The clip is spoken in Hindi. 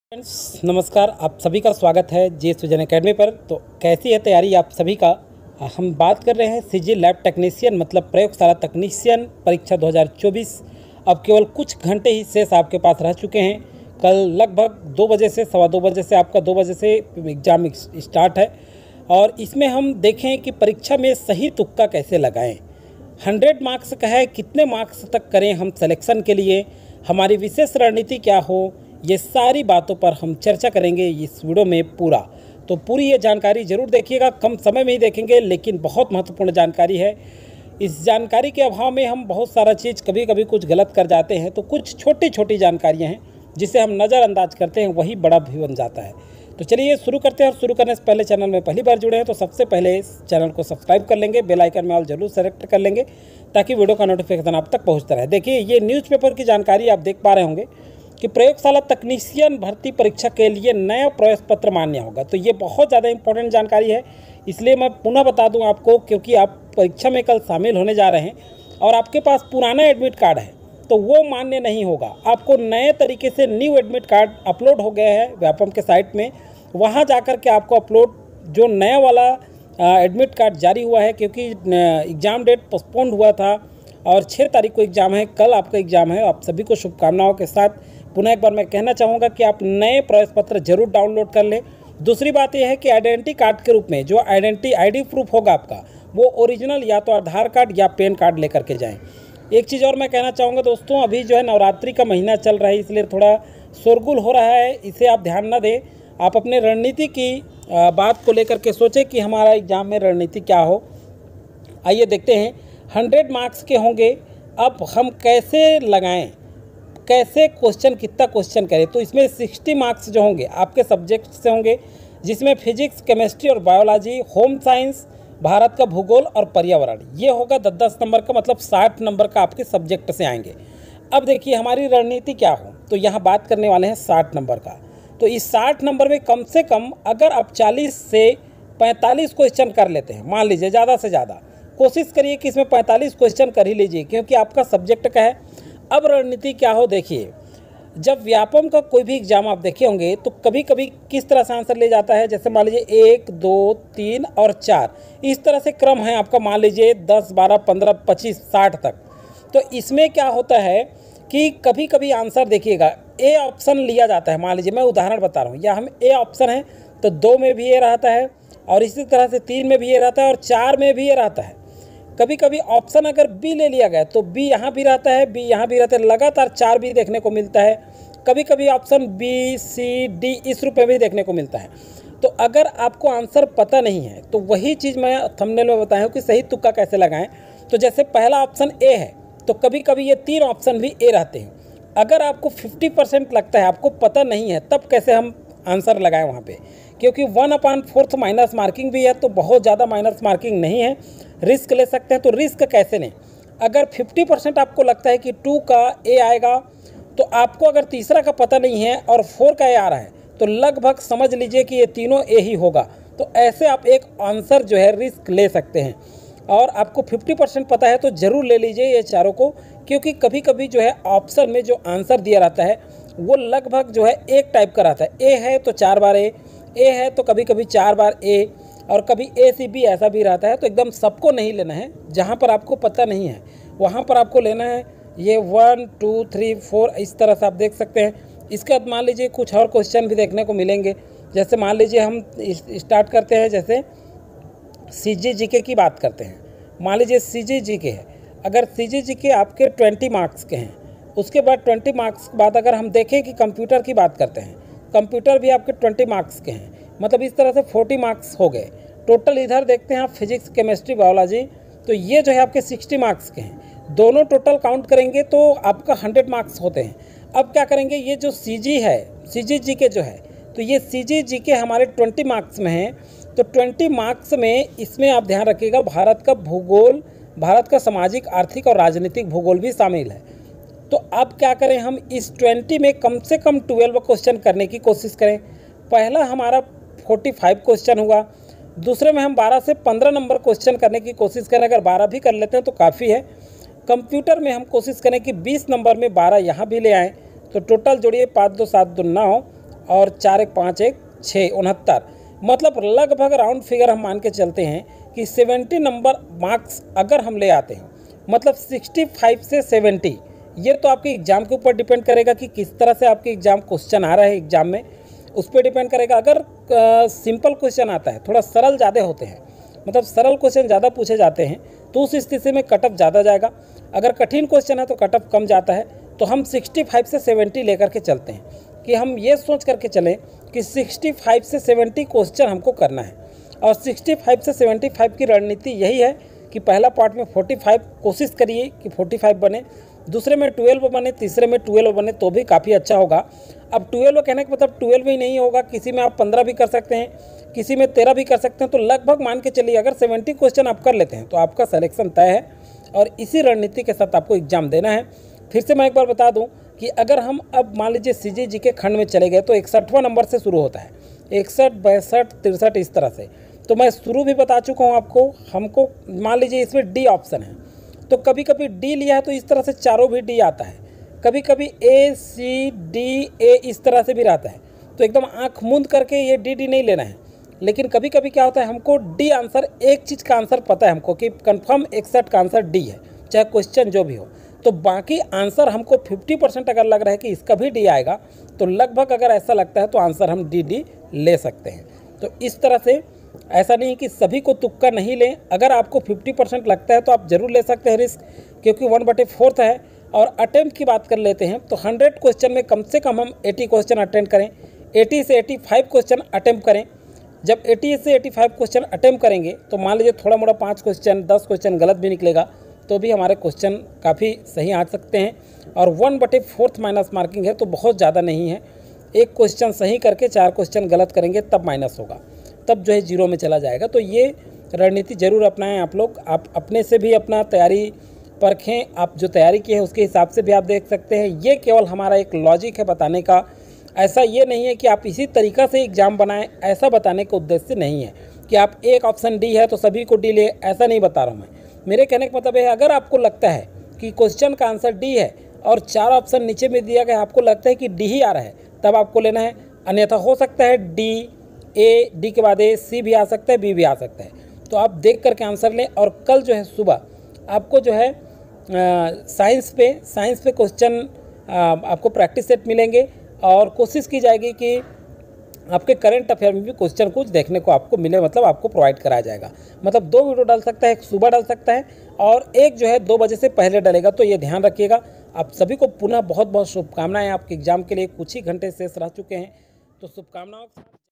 फ्रेंड्स नमस्कार, आप सभी का स्वागत है जी सुजन एकेडमी पर। तो कैसी है तैयारी आप सभी का। हम बात कर रहे हैं सीजी लैब टेक्नीशियन मतलब प्रयोगशाला तकनीशियन परीक्षा 2024। अब केवल कुछ घंटे ही शेष आपके पास रह चुके हैं। कल लगभग 2 बजे से 2:15 बजे से आपका 2 बजे से एग्ज़ाम स्टार्ट है और इसमें हम देखें कि परीक्षा में सही तुक्का कैसे लगाएं। 100 मार्क्स का है, कितने मार्क्स तक करें हम सिलेक्शन के लिए, हमारी विशेष रणनीति क्या हो, ये सारी बातों पर हम चर्चा करेंगे इस वीडियो में पूरा। तो पूरी ये जानकारी ज़रूर देखिएगा, कम समय में ही देखेंगे लेकिन बहुत महत्वपूर्ण जानकारी है। इस जानकारी के अभाव में हम बहुत सारा चीज़ कभी कभी कुछ गलत कर जाते हैं, तो कुछ छोटी छोटी जानकारियाँ हैं जिसे हम नज़रअंदाज करते हैं, वही बड़ा भी बन जाता है। तो चलिए शुरू करते हैं। और शुरू करने से पहले चैनल में पहली बार जुड़े हैं तो सबसे पहले इस चैनल को सब्सक्राइब कर लेंगे, बेल आइकन में ऑल जरूर सेलेक्ट कर लेंगे ताकि वीडियो का नोटिफिकेशन आप तक पहुँचता रहे। देखिए ये न्यूज़पेपर की जानकारी आप देख पा रहे होंगे कि प्रयोगशाला तकनीशियन भर्ती परीक्षा के लिए नया प्रवेश पत्र मान्य होगा। तो ये बहुत ज़्यादा इंपॉर्टेंट जानकारी है, इसलिए मैं पुनः बता दूं आपको, क्योंकि आप परीक्षा में कल शामिल होने जा रहे हैं और आपके पास पुराना एडमिट कार्ड है तो वो मान्य नहीं होगा। आपको नए तरीके से न्यू एडमिट कार्ड अपलोड हो गया है व्यापम के साइट में, वहाँ जाकर के आपको अपलोड जो नया वाला एडमिट कार्ड जारी हुआ है, क्योंकि एग्ज़ाम डेट पोस्टपोन्ड हुआ था और 6 तारीख को एग्ज़ाम है, कल आपका एग्ज़ाम है। आप सभी को शुभकामनाओं के साथ पुनः एक बार मैं कहना चाहूँगा कि आप नए प्रवेश पत्र जरूर डाउनलोड कर लें। दूसरी बात यह है कि आइडेंटिटी कार्ड के रूप में जो आईडी प्रूफ होगा आपका, वो ओरिजिनल या तो आधार कार्ड या पैन कार्ड लेकर के जाएं। एक चीज़ और मैं कहना चाहूँगा दोस्तों, अभी जो है नवरात्रि का महीना चल रहा है, इसलिए थोड़ा शोरगुल हो रहा है, इसे आप ध्यान न दें। आप अपने रणनीति की बात को लेकर के सोचें कि हमारा एग्ज़ाम में रणनीति क्या हो। आइए देखते हैं 100 मार्क्स के होंगे, अब हम कैसे लगाएं, कैसे क्वेश्चन, कितना क्वेश्चन करें। तो इसमें 60 मार्क्स जो होंगे आपके सब्जेक्ट से होंगे, जिसमें फिजिक्स, केमिस्ट्री और बायोलॉजी, होम साइंस, भारत का भूगोल और पर्यावरण, ये होगा 10-10 नंबर का, मतलब 60 नंबर का आपके सब्जेक्ट से आएंगे। अब देखिए हमारी रणनीति क्या हो, तो यहाँ बात करने वाले हैं 60 नंबर का। तो इस 60 नंबर में कम से कम अगर आप 40 से 45 क्वेश्चन कर लेते हैं, मान लीजिए ज़्यादा से ज़्यादा कोशिश करिए कि इसमें 45 क्वेश्चन कर ही लीजिए, क्योंकि आपका सब्जेक्ट का है। अब रणनीति क्या हो, देखिए जब व्यापम का कोई भी एग्जाम आप देखे होंगे तो कभी कभी किस तरह से आंसर ले जाता है, जैसे मान लीजिए 1, 2, 3 और 4, इस तरह से क्रम है आपका, मान लीजिए 10, 12, 15, 25, 60 तक। तो इसमें क्या होता है कि कभी कभी आंसर देखिएगा ए ऑप्शन लिया जाता है, मान लीजिए मैं उदाहरण बता रहा हूँ, या हम ए ऑप्शन है तो 2 में भी ये रहता है और इसी तरह से 3 में भी ये रहता है और 4 में भी ये रहता है। कभी कभी ऑप्शन अगर बी ले लिया गया तो बी यहाँ भी रहता है, बी यहाँ भी रहता है, लगातार 4 भी देखने को मिलता है। कभी कभी ऑप्शन बी, सी, डी इस रूप में भी देखने को मिलता है। तो अगर आपको आंसर पता नहीं है तो वही चीज़ मैं थंबनेल में बताया हूँ कि सही तुक्का कैसे लगाएं। तो जैसे पहला ऑप्शन ए है तो कभी कभी ये 3 ऑप्शन भी ए रहते हैं। अगर आपको 50% लगता है, आपको पता नहीं है, तब कैसे हम आंसर लगाएं वहाँ पे, क्योंकि 1/4 माइनस मार्किंग भी है, तो बहुत ज़्यादा माइनस मार्किंग नहीं है, रिस्क ले सकते हैं। तो रिस्क कैसे लें, अगर 50% आपको लगता है कि 2 का ए आएगा, तो आपको अगर तीसरा का पता नहीं है और 4 का ए आ रहा है तो लगभग समझ लीजिए कि ये तीनों ए ही होगा। तो ऐसे आप एक आंसर जो है रिस्क ले सकते हैं, और आपको 50% पता है तो ज़रूर ले लीजिए ये चारों को, क्योंकि कभी कभी जो है ऑप्शन में जो आंसर दिया रहता है वो लगभग जो है एक टाइप का रहता है। ए है तो 4 बार ए है तो कभी कभी 4 बार ए, और कभी ए सी बी ऐसा भी रहता है। तो एकदम सबको नहीं लेना है, जहाँ पर आपको पता नहीं है वहाँ पर आपको लेना है। ये 1, 2, 3, 4 इस तरह से आप देख सकते हैं। इसके बाद मान लीजिए कुछ और क्वेश्चन भी देखने को मिलेंगे, जैसे मान लीजिए हम स्टार्ट करते हैं, जैसे CGGK की बात करते हैं। मान लीजिए CGGK है, अगर CGGK आपके 20 मार्क्स के हैं, उसके बाद 20 मार्क्स के बाद अगर हम देखें कि कंप्यूटर की बात करते हैं, कंप्यूटर भी आपके 20 मार्क्स के हैं, मतलब इस तरह से 40 मार्क्स हो गए टोटल। इधर देखते हैं आप फिजिक्स, केमिस्ट्री, बायोलॉजी, तो ये जो है आपके 60 मार्क्स के हैं। दोनों टोटल काउंट करेंगे तो आपका 100 मार्क्स होते हैं। अब क्या करेंगे, ये जो CG है, CGGK जो है, तो ये CGGK हमारे 20 मार्क्स में है। तो 20 मार्क्स में इसमें आप ध्यान रखिएगा भारत का भूगोल, भारत का सामाजिक, आर्थिक और राजनीतिक भूगोल भी शामिल है। तो अब क्या करें, हम इस 20 में कम से कम 12 क्वेश्चन करने की कोशिश करें। पहला हमारा 45 क्वेश्चन हुआ, दूसरे में हम 12 से 15 नंबर क्वेश्चन करने की कोशिश करें। अगर 12 भी कर लेते हैं तो काफ़ी है। कंप्यूटर में हम कोशिश करें कि 20 नंबर में 12 यहाँ भी ले आएँ, तो टोटल जोड़िए 5, 2, 7, 2, 9 और 4 1 5 1 6 69, मतलब लगभग राउंड फिगर हम मान के चलते हैं कि 70 नंबर मार्क्स अगर हम ले आते हैं, मतलब 65 से 70, ये तो आपके एग्ज़ाम के ऊपर डिपेंड करेगा कि किस तरह से आपके एग्ज़ाम क्वेश्चन आ रहा है एग्ज़ाम में, उस पर डिपेंड करेगा। अगर सिंपल क्वेश्चन आता है, थोड़ा सरल ज़्यादा होते हैं, मतलब सरल क्वेश्चन ज़्यादा पूछे जाते हैं, तो उस स्थिति में कट ऑफ ज़्यादा जाएगा। अगर कठिन क्वेश्चन है तो कट ऑफ कम जाता है। तो हम 65 से 70 लेकर के चलते हैं कि हम ये सोच करके चलें कि 65 से 70 क्वेश्चन हमको करना है। और 65 से 75 की रणनीति यही है कि पहला पार्ट में 45 कोशिश करिए कि 45 बने, दूसरे में 12 बने, तीसरे में 12 बने तो भी काफ़ी अच्छा होगा। अब 12 कहने का मतलब 12 ही नहीं होगा, किसी में आप 15 भी कर सकते हैं, किसी में 13 भी कर सकते हैं। तो लगभग मान के चलिए अगर 70 क्वेश्चन आप कर लेते हैं तो आपका सिलेक्शन तय है और इसी रणनीति के साथ आपको एग्ज़ाम देना है। फिर से मैं एक बार बता दूं कि अगर हम अब मान लीजिए CGG के खंड में चले गए तो 61वां नंबर से शुरू होता है, 61 62 63 इस तरह से। तो मैं शुरू भी बता चुका हूं आपको। हमको मान लीजिए इसमें डी ऑप्शन है, तो कभी कभी डी लिया है तो इस तरह से चारों भी डी आता है, कभी कभी ACDA इस तरह से भी रहता है। तो एकदम आँख मूंद करके ये डी नहीं लेना है। लेकिन कभी कभी क्या होता है, हमको डी आंसर, एक चीज़ का आंसर पता है हमको कि कंफर्म 61 का आंसर डी है, चाहे क्वेश्चन जो भी हो। तो बाकी आंसर हमको 50% अगर लग रहा है कि इसका भी डी आएगा, तो लगभग अगर ऐसा लगता है तो आंसर हम डी ले सकते हैं। तो इस तरह से ऐसा नहीं कि सभी को तुक्का नहीं लें। अगर आपको 50% लगता है तो आप ज़रूर ले सकते हैं रिस्क, क्योंकि 1/4 है। और अटेम्प्ट की बात कर लेते हैं तो 100 क्वेश्चन में कम से कम हम 80 क्वेश्चन अटेम्प्ट करें, 80 से 85 क्वेश्चन अटेम्प्ट करें। जब 80 से 85 क्वेश्चन अटेम्प्ट करेंगे तो मान लीजिए थोड़ा मोड़ा 5 क्वेश्चन 10 क्वेश्चन गलत भी निकलेगा तो भी हमारे क्वेश्चन काफ़ी सही आ सकते हैं। और 1/4 माइनस मार्किंग है तो बहुत ज़्यादा नहीं है। एक क्वेश्चन सही करके 4 क्वेश्चन गलत करेंगे तब माइनस होगा, तब जो है 0 में चला जाएगा। तो ये रणनीति ज़रूर अपनाएं आप लोग। आप अपने से भी अपना तैयारी परखें, आप जो तैयारी की है उसके हिसाब से भी आप देख सकते हैं। ये केवल हमारा एक लॉजिक है बताने का, ऐसा ये नहीं है कि आप इसी तरीक़ा से एग्ज़ाम बनाएं, ऐसा बताने का उद्देश्य नहीं है कि आप एक ऑप्शन डी है तो सभी को डी ले, ऐसा नहीं बता रहा हूँ मैं। मेरे कहने का मतलब है अगर आपको लगता है कि क्वेश्चन का आंसर डी है और 4 ऑप्शन नीचे में दिया गया, आपको लगता है कि डी ही आ रहा है, तब आपको लेना है। अन्यथा हो सकता है डी के बाद C भी आ सकता है, B भी आ सकता है। तो आप देख करके आंसर लें। और कल जो है सुबह आपको जो है साइंस पे क्वेश्चन आपको प्रैक्टिस सेट मिलेंगे और कोशिश की जाएगी कि आपके करंट अफेयर में भी क्वेश्चन कुछ देखने को आपको मिले, मतलब आपको प्रोवाइड कराया जाएगा। मतलब 2 वीडियो डाल सकता है, एक सुबह डाल सकता है और एक जो है 2 बजे से पहले डालेगा। तो ये ध्यान रखिएगा। आप सभी को पुनः बहुत बहुत शुभकामनाएं। आपके एग्जाम के लिए कुछ ही घंटे शेष रह चुके हैं, तो शुभकामनाओं।